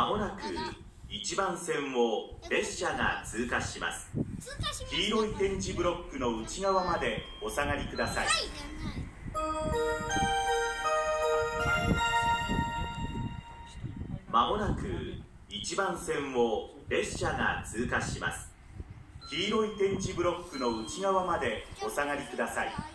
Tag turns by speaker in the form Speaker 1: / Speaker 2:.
Speaker 1: まもなく1番線を列車が通過します。黄色い点字ブロックの内側までお下がりください。まもなく1番線を列車が通過します。黄色い点字ブロックの内側までお下がりください。